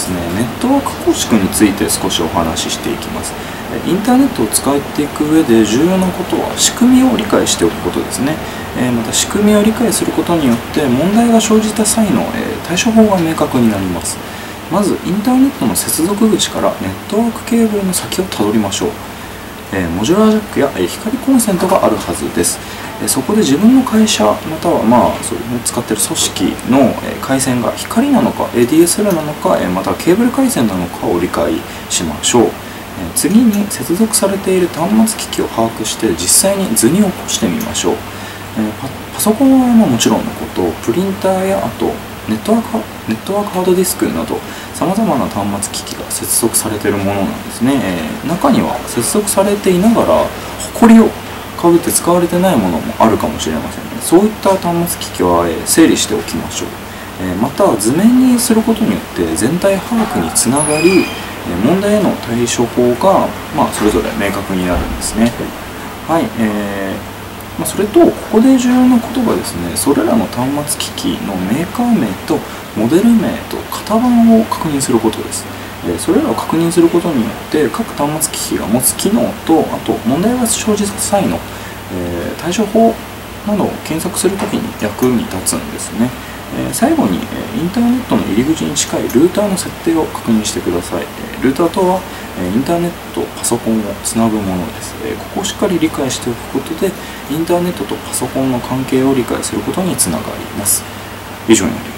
ですね、ネットワーク構築について少しお話ししていきます。インターネットを使っていく上で重要なことは仕組みを理解しておくことですね。また仕組みを理解することによって問題が生じた際の対処法が明確になります。まずインターネットの接続口からネットワークケーブルの先をたどりましょう。モジュラージャックや光コンセントがあるはずです。そこで自分の会社またはそういう使っている組織の回線が光なのか ADSL なのかまたはケーブル回線なのかを理解しましょう。次に接続されている端末機器を把握して実際に図に起こしてみましょう。パソコンはもちろんのこと、プリンターやあとネットワークハードディスクなどさまざまな端末機器が接続されているものなんですね。中には接続されていながらホコリをかぶって使われてないものもあるかもしれませんね。そういった端末機器は整理しておきましょう。また図面にすることによって全体把握につながり問題への対処法が、それぞれ明確になるんですね。はい、それとここで重要なことがですね、それらの端末機器のメーカー名とモデル名と型番を確認することです。それらを確認することによって各端末機器が持つ機能とあと問題が生じた際の対処法などを検索するときに役に立つんですね。最後にインターネットの入り口に近いルーターの設定を確認してください。ルーターとはインターネットとパソコンをつなぐものです。ここをしっかり理解しておくことでインターネットとパソコンの関係を理解することにつながります。以上になります。